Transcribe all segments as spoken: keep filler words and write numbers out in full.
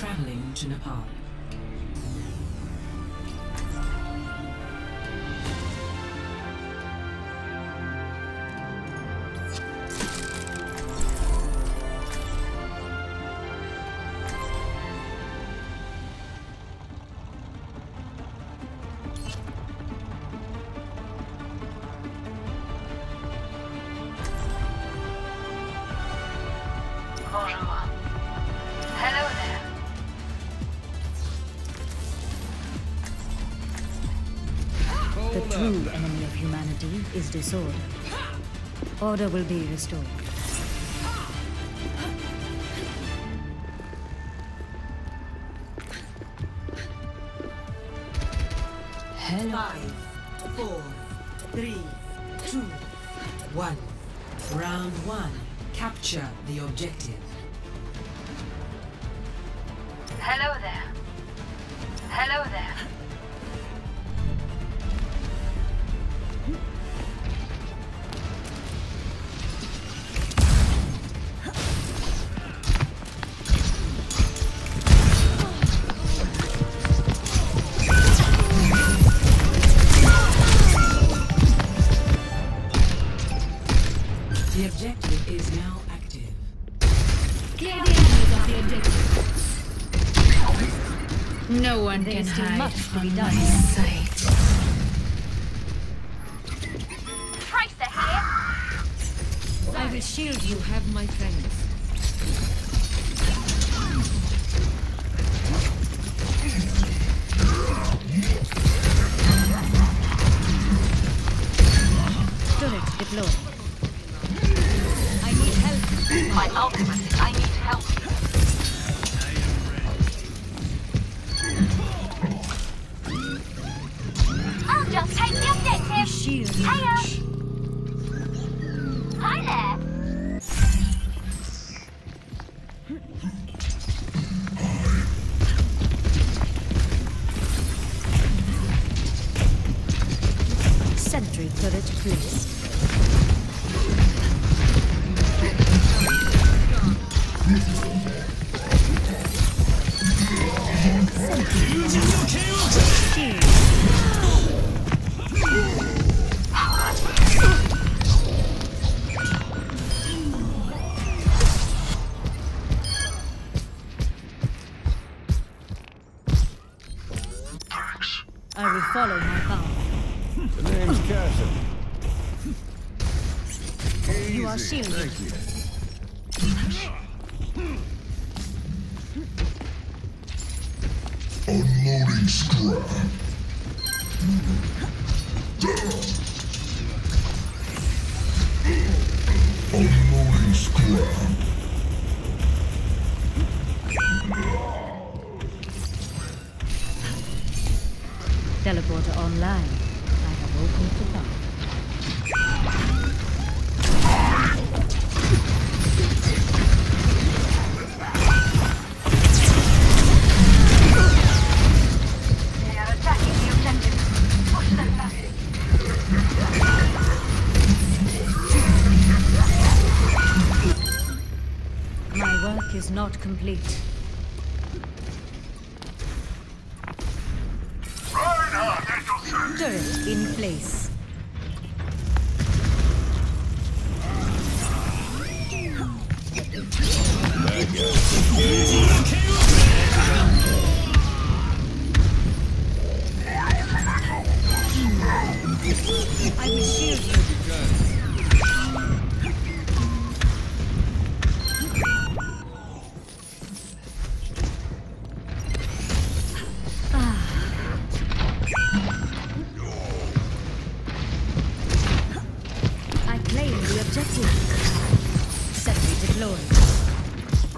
traveling to Nepal. Bonjour. Hello there. The true enemy of humanity is disorder. Order will be restored. Hello. Five, four, three, two, one. Round one. Capture the objective. Hello there. Hello there. The objective is now active. Clear the enemies of the objective. No one There can is still hide much to from be my done. sight. Tracer here. I will shield you, have my friends. Turret deployed. I need help. My ultimate. I need help. I'll just take the objective. Shield. Hiya. Hi there. Sentry turret placed. I will follow my path. The name's Cassidy. You are Easy. shielded. Thank you. Unloading scrap. Unloading scrap. Teleporter online. I have opened the path. They are attacking the objective. Push them back. My work is not complete. Turret in place. I will shield you. I claim the objective. Sentry deployed.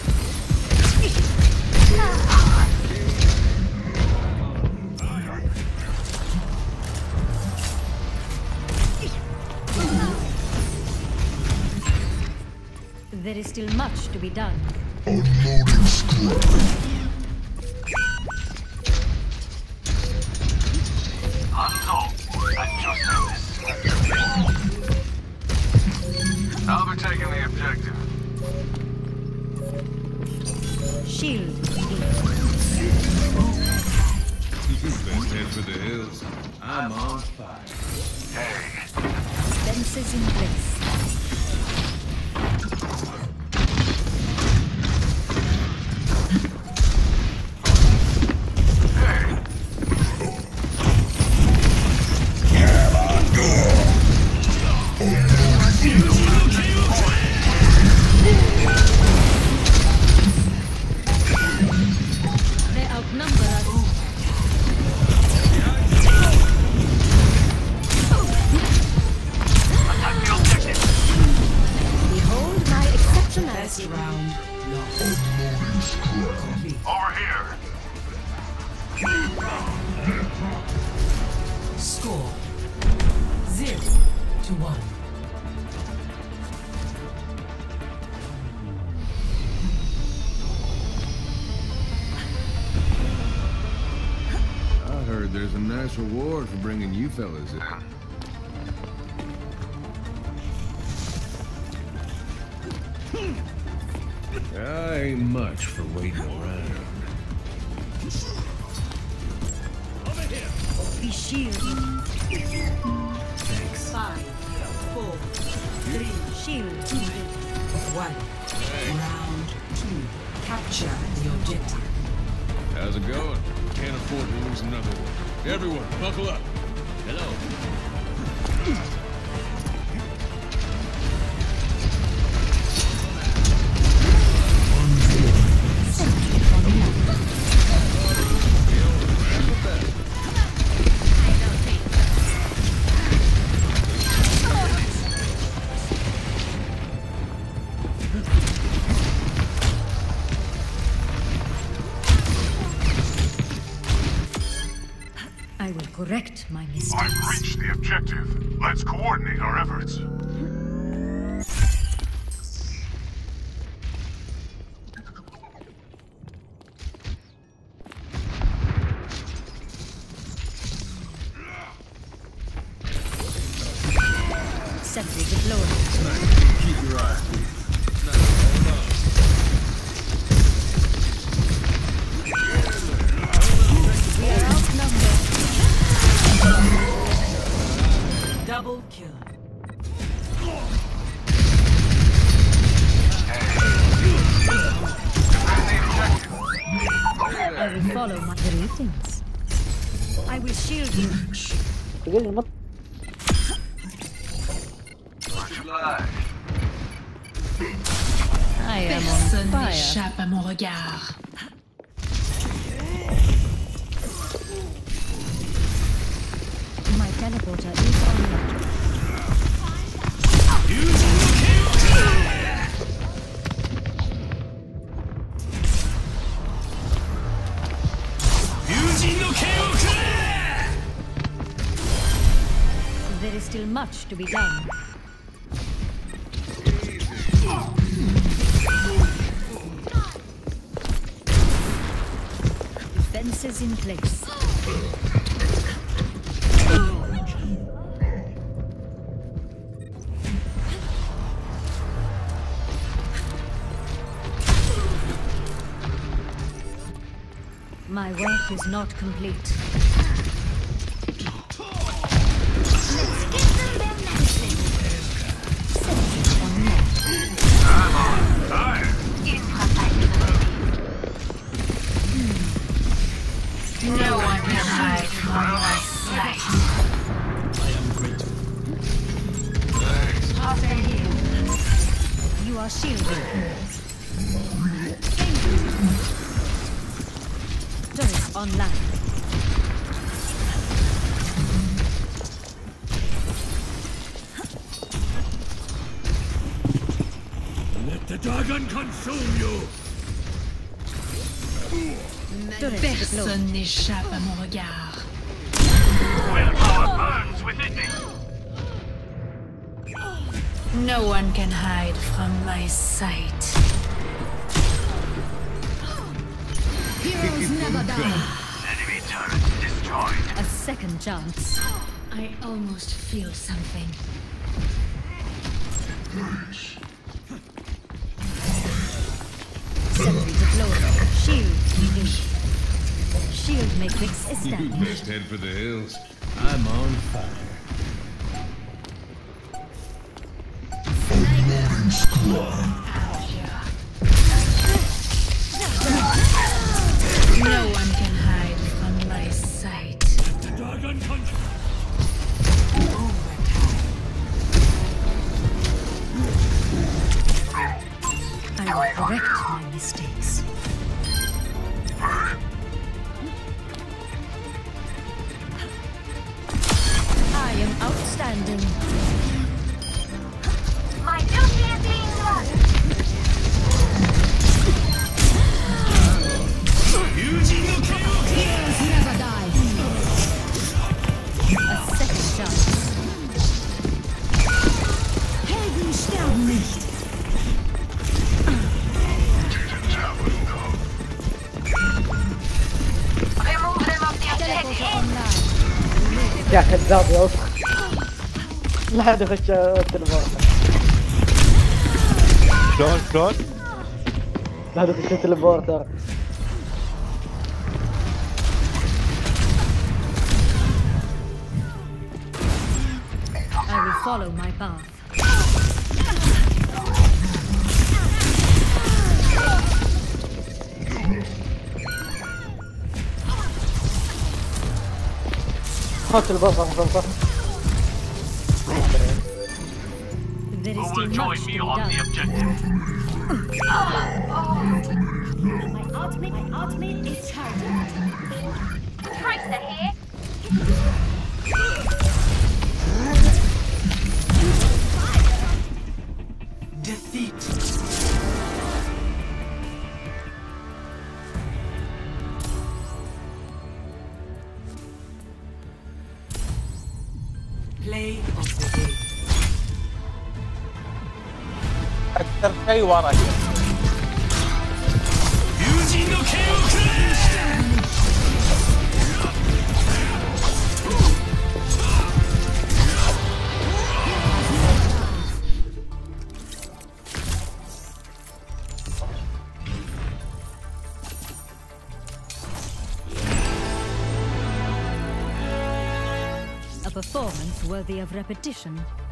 There is still much to be done. Unloading scrap. I'll be taking the objective. Shield. Let's head for the hills. I'm on fire. Fences in place. They outnumber us. Behold my exceptionality. Best round lost. Unloading scrap. Complete. Over here. Score zero to one. I heard there's a nice reward for bringing you fellas in. I ain't much for waiting around. Be shielded. Thanks. Five, four, three, Shield. one. Round two. Capture the objective. How's it going? Can't afford to lose another one. Everyone, buckle up. Hello. I will correct my I've mistakes. reached the objective. Let's coordinate our efforts. Sentry deployed. Keep your eyes peeled. Now, hold on. We are outnumbered. Double kill. I will follow my greetings. I will shield you. I am on Personne fire. n'échappe à mon regard. My teleporter is online. There is still much to be done. Defenses in place. My work is not complete. Let's give them their medicine. Sentry online. No one can hide from my sight. You are shielded. Turret online. Let the dragon consume you! Turret deployed. Personne n'échappe à mon regard. Willpower burns within me. No one can hide from my sight. Heroes never die. Enemy turret destroyed. A second chance. I almost feel something. Sentry deployed. shield matrix You established. best head for the hills. I'm on fire. Unloading scrap. No one can hide from my sight. I will correct my mistakes. I am outstanding. My duty is being done. Heroes never die. A second chance. Helden sterben nicht. Remove them off the objective. Online. يا كذاب يا اسطى. لا دخل التليفون. شلون شلون؟ لا دخل التليفون. I will follow my path. خذ البصر البصر. There is Who still will join much to me be on the done. objective? My ultimate, my ultimate is charging. Tracer here. Defeat. Play of the game. اكثر شيء وراك. A performance worthy of repetition.